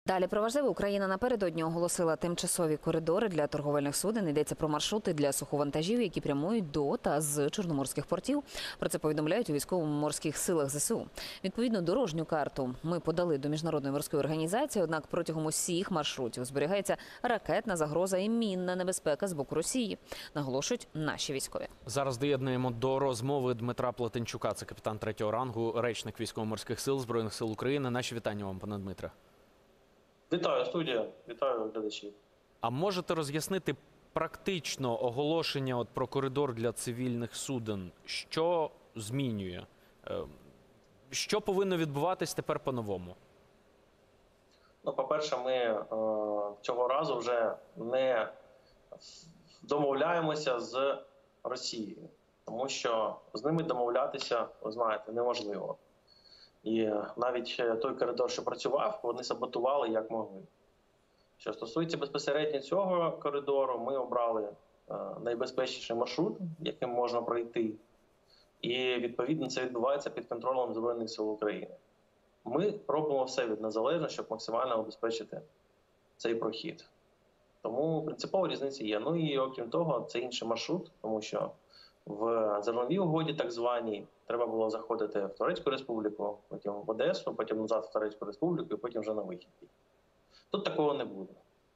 Далі про важливе. Україна напередодні оголосила тимчасові коридори для торговельних суден. Йдеться про маршрути для суховантажів, які прямують до та з чорноморських портів. Про це повідомляють у військово-морських силах ЗСУ. Відповідно, дорожню карту ми подали до Міжнародної морської організації, однак протягом усіх маршрутів зберігається ракетна загроза і мінна небезпека з боку Росії, наголошують наші військові. Зараз доєднуємо до розмови Дмитра Плетенчука, це капітан 3-го рангу, речник військово-морських сил Збройних сил України. Наші вітання вам, пане Дмитре. Вітаю, студія, вітаю глядачів. А можете роз'яснити практично оголошення про коридор для цивільних суден? Що змінює? Що повинно відбуватись тепер по-новому? Ну, по-перше, ми цього разу вже не домовляємося з Росією, тому що з ними домовлятися, ви знаєте, неможливо. І навіть той коридор, що працював, вони саботували як могли. Що стосується безпосередньо цього коридору, ми обрали найбезпечніший маршрут, яким можна пройти. І, відповідно, це відбувається під контролем Збройних сил України. Ми робимо все від нас залежно, щоб максимально обезпечити цей прохід. Тому принципова різниця є. Ну і окрім того, це інший маршрут, тому що в зерновій угоді, так званій, треба було заходити в Турецьку Республіку, потім в Одесу, потім назад в Турецьку Республіку і потім вже на вихід. Тут такого не буде.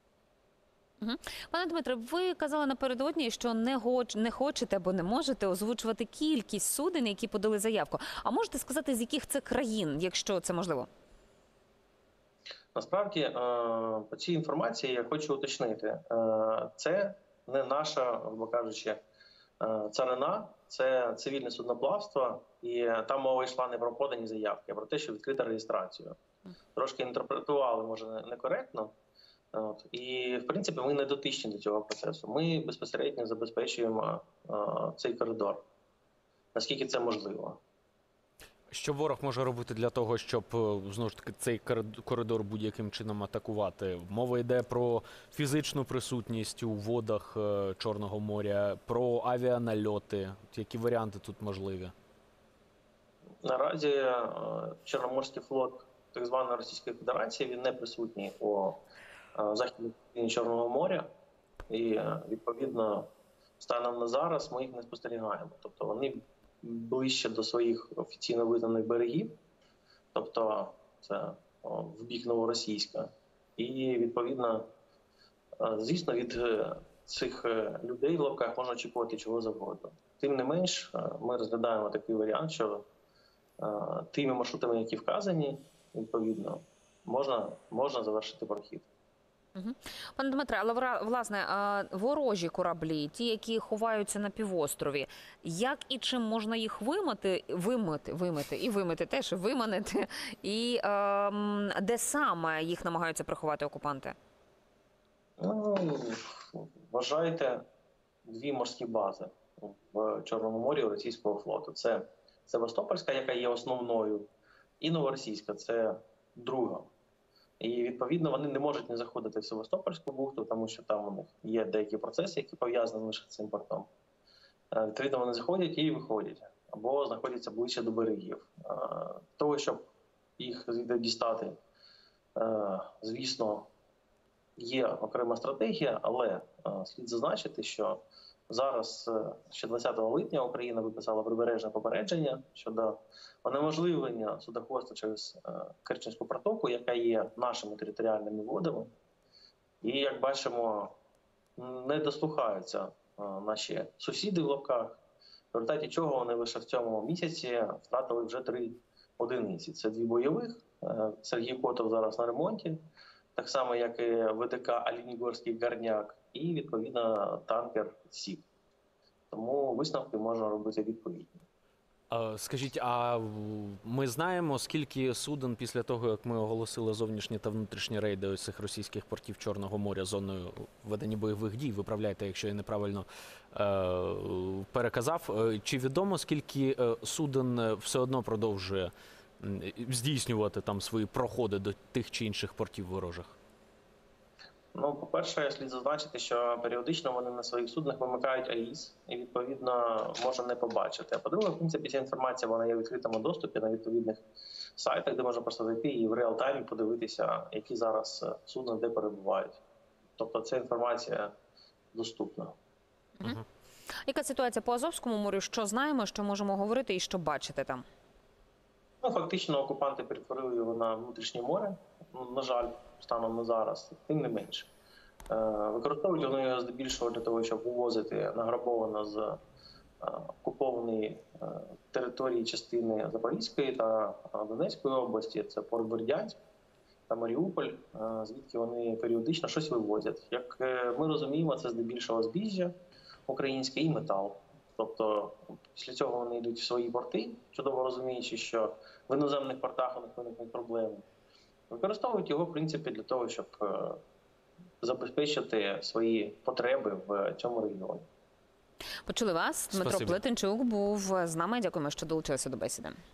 Пане Дмитре, ви казали напередодні, що не хочете або не можете озвучувати кількість суден, які подали заявку. А можете сказати, з яких це країн, якщо це можливо? Насправді, по цій інформації я хочу уточнити. Це не наша, грубо кажучи, царина, це цивільне судноплавство, і там мова йшла не про подані заявки, а про те, що відкрита реєстрацію. Трошки інтерпретували, може, некоректно. І, в принципі, ми не дотичні до цього процесу. Ми безпосередньо забезпечуємо цей коридор, наскільки це можливо. Що ворог може робити для того, щоб, знову ж таки, цей коридор будь-яким чином атакувати? Мова йде про фізичну присутність у водах Чорного моря, про авіанальоти. Які варіанти тут можливі? Наразі Чорноморський флот так званої Російської Федерації, він не присутній у західній частині Чорного моря. І, відповідно, станом на зараз ми їх не спостерігаємо. Тобто вони ближче до своїх офіційно визнаних берегів, тобто це в бік Новоросійська. І, відповідно, звісно, від цих людей в лапках можна очікувати чого завгодно. Тим не менш, ми розглядаємо такий варіант, що тими маршрутами, які вказані, відповідно, можна завершити прохід. Пане Дмитре, але, власне, ворожі кораблі, ті, які ховаються на півострові, як і чим можна їх виманити, і де саме їх намагаються приховати окупанти? Ну, вважайте, дві морські бази в Чорному морі у російського флоту. Це Севастопольська, яка є основною, і Новоросійська, це друга. І, відповідно, вони не можуть не заходити в Севастопольську бухту, тому що там у них є деякі процеси, які пов'язані лише з цим портом. Відповідно, вони заходять і виходять, або знаходяться ближче до берегів. Того, щоб їх дістати, звісно, є окрема стратегія, але слід зазначити, що зараз, ще 20 липня, Україна виписала прибережне попередження щодо унеможливлення судоходства через Керченську протоку, яка є нашими територіальними водами. І, як бачимо, не дослухаються наші сусіди в лапках, в результаті чого вони лише в цьому місяці втратили вже 3 одиниці. Це 2 бойових, Сергій Котов зараз на ремонті, так само, як і ВДК Оленігорський Горняк, і, відповідно, танкер «Сік». Тому висновки можна робити відповідні. Скажіть, а ми знаємо, скільки суден після того, як ми оголосили зовнішні та внутрішні рейди ось цих російських портів Чорного моря зоною ведення бойових дій, виправляйте, якщо я неправильно переказав, чи відомо, скільки суден все одно продовжує здійснювати там свої проходи до тих чи інших портів ворожих? Ну, по-перше, слід зазначити, що періодично вони на своїх суднах вимикають АІС і, відповідно, можна не побачити. А по-друге, в принципі, ця інформація вона є в відкритому доступі на відповідних сайтах, де можна просто зайти і в реал-таймі подивитися, які зараз судна де перебувають. Тобто ця інформація доступна. Яка ситуація по Азовському морю? Що знаємо, що можемо говорити і що бачити там? Ну, фактично окупанти перетворили його на внутрішнє море, на жаль, станом на зараз, тим не менше. Використовують вони його здебільшого для того, щоб вивозити награбовано з окупованої території частини Запорізької та Донецької області, це Порт Бердянськ та Маріуполь, звідки вони періодично щось вивозять. Як ми розуміємо, це здебільшого збіжжя українське і метал. Тобто після цього вони йдуть в свої порти, чудово розуміючи, що в іноземних портах у них виникнуть проблеми. Використовують його, в принципі, для того, щоб забезпечити свої потреби в цьому регіоні. Почули вас. Дмитро Спасибі. Плетенчук був з нами. Дякуємо, що долучилися до бесіди.